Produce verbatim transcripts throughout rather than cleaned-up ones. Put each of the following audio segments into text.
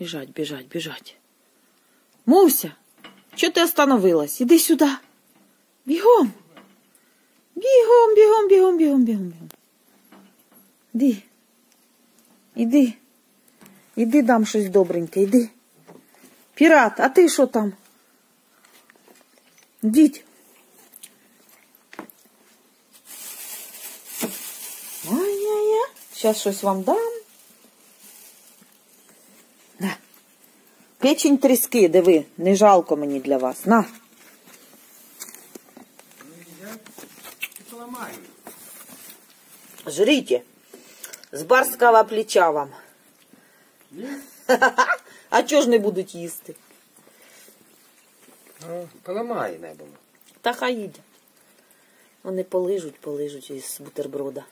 Біжать, біжать, біжать. Муся, чого ти остановилась? Іди сюди. Бігом. Бігом, бігом, бігом, бігом, бігом, бігом. Іди. Іди. Іди, дам щось добреньке, іди. Пірат, а ти що там? Ідіть. Ай-яй-яй. Зараз щось вам дам. На. Печень тріски, диви, не жалко мені для вас. На. Жрите. З барського плеча вам. А чого ж не будуть їсти? Ну, поламай не було. Та хай їдять. Вони полижуть, полижуть із бутерброда.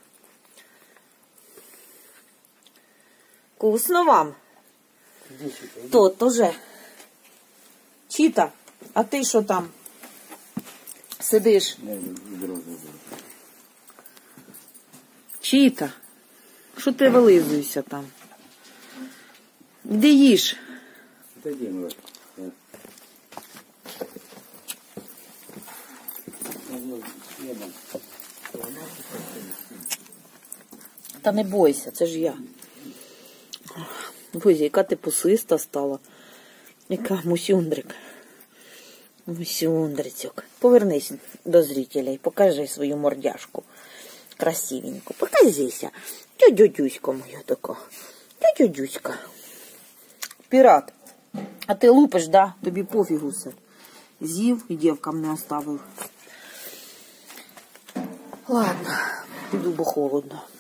Вкусно вам? Тот уже. Чіта, а ти що там? Сидиш? Чіта, що ти вилизуєшся там? Де їж? Та не бойся, це ж я. Боже, яка ти пусиста стала. Яка мусюндрик. Мусюндрицьок. Повернись до зрителей, покажи свою мордяшку. Красивеньку. Покажися. Тьо-дюдюська моя така. Тьо-дюдюська. Пірат. А ти лупиш, да? Тобі пофігу все. З'їв і дівкам не оставив. Ладно, піду, бо холодно.